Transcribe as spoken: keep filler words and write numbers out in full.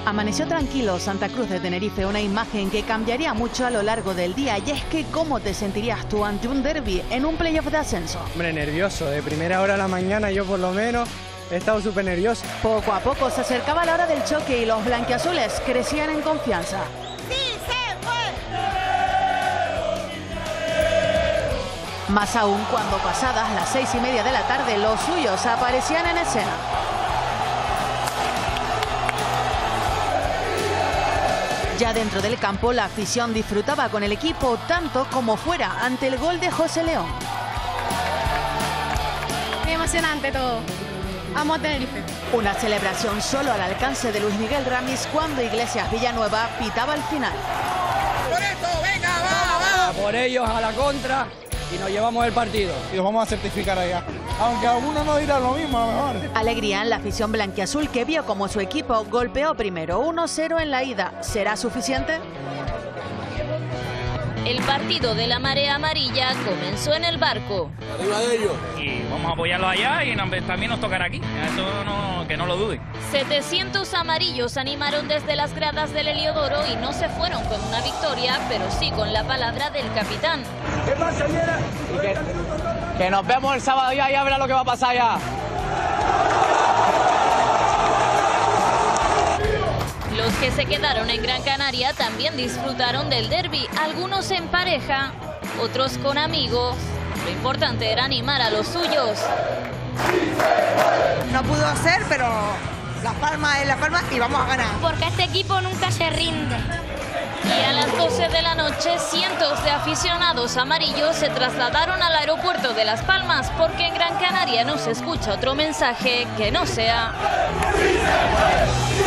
Amaneció tranquilo Santa Cruz de Tenerife, una imagen que cambiaría mucho a lo largo del día. Y es que, ¿cómo te sentirías tú ante un derbi en un playoff de ascenso? Hombre, nervioso. De primera hora a la mañana yo por lo menos he estado súper nervioso. Poco a poco se acercaba la hora del choque y los blanquiazules crecían en confianza. ¡Sí se fue! Más aún cuando pasadas las seis y media de la tarde los suyos aparecían en escena. Ya dentro del campo, la afición disfrutaba con el equipo tanto como fuera ante el gol de José León. Muy emocionante todo. Amo a Tenerife. Una celebración solo al alcance de Luis Miguel Ramis cuando Iglesias Villanueva pitaba al final. ¡Por esto! ¡Venga, va, va! A por ellos a la contra y nos llevamos el partido. Y los vamos a certificar allá. Aunque algunos no dirán lo mismo, a lo mejor. Alegría en la afición blanquiazul que vio como su equipo golpeó primero uno cero en la ida. ¿Será suficiente? El partido de la marea amarilla comenzó en el Barco. Arriba de ellos. Y vamos a apoyarlos allá y también nos tocará aquí. Eso no, que no lo duden. setecientos amarillos animaron desde las gradas del Heliodoro y no se fueron con una victoria, pero sí con la palabra del capitán. ¿Qué pasa, Yera? Que, que nos vemos el sábado ya, ya verá lo que va a pasar ya. Los que se quedaron en Gran Canaria también disfrutaron del derbi, algunos en pareja, otros con amigos. Lo importante era animar a los suyos. No pudo ser, pero Las Palmas es Las Palmas y vamos a ganar. Porque este equipo nunca se rinde. Y a las doce de la noche, cientos de aficionados amarillos se trasladaron al aeropuerto de Las Palmas porque en Gran Canaria no se escucha otro mensaje que no sea...